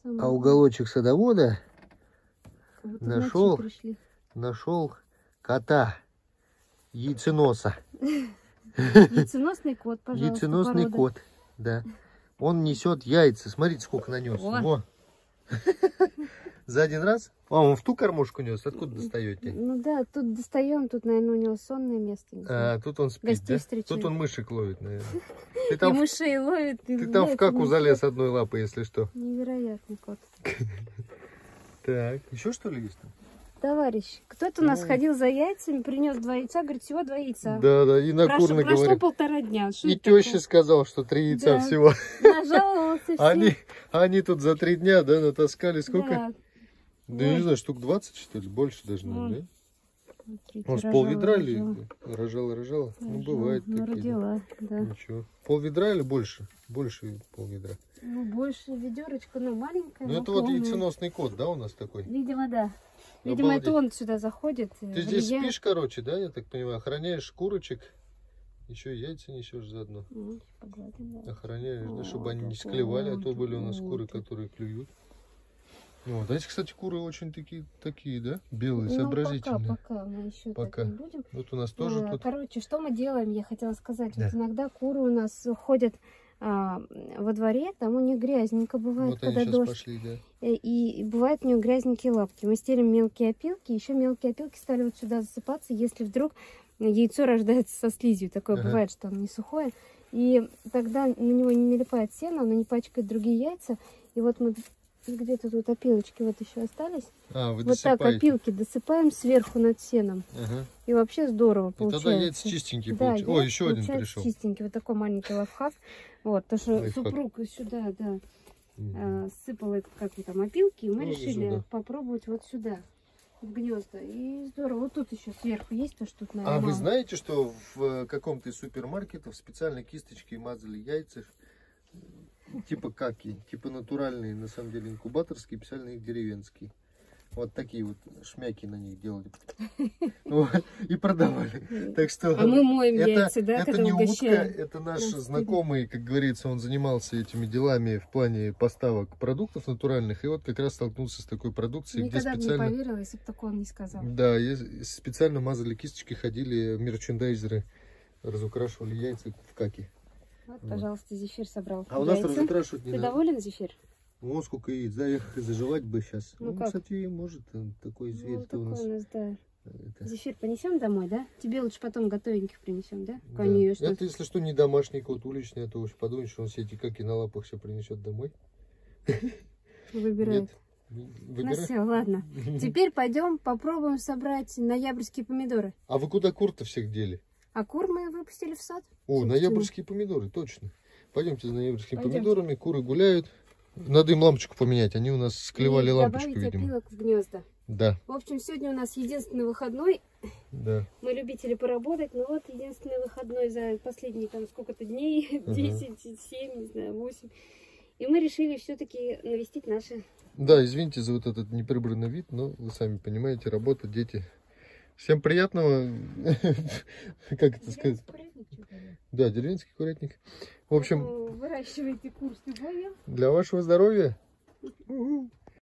А уголочек садовода Вот нашел кота, яйценоса. Яйценосный кот, пожалуйста. Яйценосный кот, да. Он несет яйца. Смотрите, сколько нанес. Во. За один раз? А, он в ту кормушку нес? Откуда достаете? Ну да, тут достаем, тут, наверное, у него сонное место. А, тут он спит, да? Тут он мышек ловит, наверное. Ты там и мышей ловит. Ты там в каку залез одной лапой, если что. Невероятный кот. Так, еще что ли есть там? Товарищ, кто-то у нас ходил за яйцами, принес 2 яйца, говорит, всего 2 яйца. Да, и на кур наговорил. Прошло 1,5 дня. И теща сказал, что 3 яйца всего. Нажаловался все. Они тут за 3 дня, да, натаскали сколько? Да, я не знаю, штук 20, что ли, больше даже, наверное, да? Он с пол-ведра или рожала? Ну, бывает такие. Родила, да. Ничего. Пол-ведра или больше? Больше пол-ведра. Ну, больше ведерочка, но маленькая. Ну, это вот яйценосный кот, да, у нас такой? Видимо, да. Видимо, это он сюда заходит. Ты здесь спишь, короче, да, я так понимаю? Охраняешь курочек, еще яйца несешь заодно. Охраняешь, да, чтобы они не склевали, а то были у нас куры, которые клюют. Вот, а эти, кстати, куры очень такие, да? Белые, сообразительные. Пока мы еще так не будем. Вот у нас тоже тут... Короче, что мы делаем, я хотела сказать. Да. Вот иногда куры у нас ходят во дворе, там у них грязненько бывает, вот когда они дождь. Пошли, да. И бывают у них грязненькие лапки. Мы стелим мелкие опилки, еще мелкие опилки стали вот сюда засыпаться, если вдруг яйцо рождается со слизью. Такое бывает, что оно не сухое. И тогда на него не налипает сено, оно не пачкает другие яйца. И вот мы... Где-то тут опилочки вот еще остались. Вы вот так опилки досыпаем сверху над сеном. И вообще здорово получается. И тогда яйца чистенькие получаются. О, еще один пришел. Чистенький, вот такой маленький лайфхак. Вот, то что супруг сюда, сыпал как там опилки, и мы решили попробовать вот сюда, в гнезда. И здорово. Вот тут еще сверху есть то, что тут, наверное, вы знаете, что в каком-то из супермаркетов специально кисточкой мазали яйца? Типа каки, типа натуральные, на самом деле инкубаторские, специально их деревенские. Вот такие вот шмяки на них делали. И продавали. Так что мы моем яйца, да, это не утка, это наш знакомый, как говорится, он занимался этими делами в плане поставок продуктов натуральных. И вот как раз столкнулся с такой продукцией, где специально... Никогда бы не поверила, если бы такого не сказал. Да, специально мазали кисточкой, ходили мерчендайзеры, разукрашивали яйца в каки. Вот, пожалуйста, Зефир собрал. А у нас разукрашивать не надо. Ты доволен, Зефир? О, сколько яиц, да, их заживать бы сейчас. Ну, кстати, может, такой зверь-то у нас. Да. Зефир понесем домой, да? Тебе лучше потом готовеньких принесем, да? Да. Это, если что, не домашний кот, уличный, а то уж подумаешь, что он все эти каки на лапах все принесет домой. Выбирает. Ну все, ладно. Теперь пойдем попробуем собрать ноябрьские помидоры. А вы куда кур-то всех дели? А кур мы выпустили в сад. О, ноябрьские помидоры, точно. Пойдемте за ноябрьскими помидорами. Куры гуляют. Надо им лампочку поменять. Они у нас склевали лампочку, видимо. Добавить опилок в гнезда. Да. В общем, сегодня у нас единственный выходной. Да. Мы любители поработать, но вот единственный выходной за последние там сколько-то дней. 10, 7, не знаю, 8. И мы решили все-таки навестить наши... Да, извините за вот этот неприбранный вид, но вы сами понимаете, работа, дети... Всем приятного, как это сказать? Да, деревенский курятник. В общем, выращивайте кур с любовью. Для вашего здоровья.